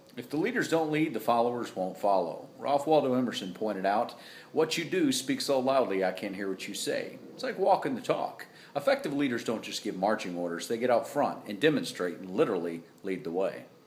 If the leaders don't lead, the followers won't follow. Ralph Waldo Emerson pointed out, "What you do speaks so loudly I can't hear what you say." It's like walking the talk. Effective leaders don't just give marching orders, they get out front and demonstrate and literally lead the way.